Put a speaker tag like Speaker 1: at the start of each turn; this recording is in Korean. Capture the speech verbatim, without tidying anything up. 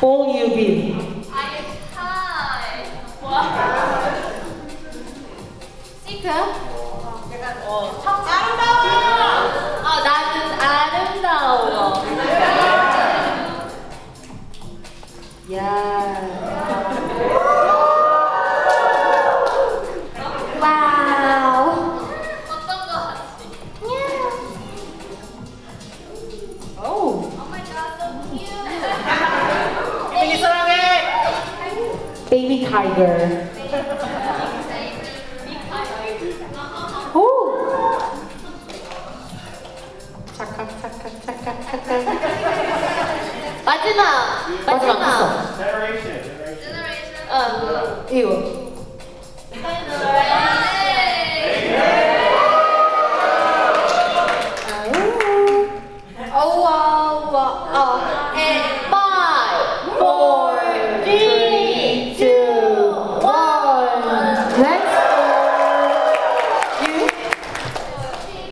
Speaker 1: All Yubin.
Speaker 2: I hi. 와. 싱크? 약간 어. 아름다워. 아 나는 아름다워.
Speaker 1: 야.
Speaker 2: 와우. 어떤 거 같지?
Speaker 1: Oh.
Speaker 2: Oh my god, so cute.
Speaker 1: Baby 사랑해. Baby tiger. 오. 착각 착각 착각 착각.
Speaker 2: 마지막.
Speaker 1: 마지막
Speaker 2: 마지막.
Speaker 1: 있어.
Speaker 3: Generation. Generation.
Speaker 2: Generation.
Speaker 1: 어. 이거.
Speaker 2: Oh wow, wow. Oh, and five, four, three.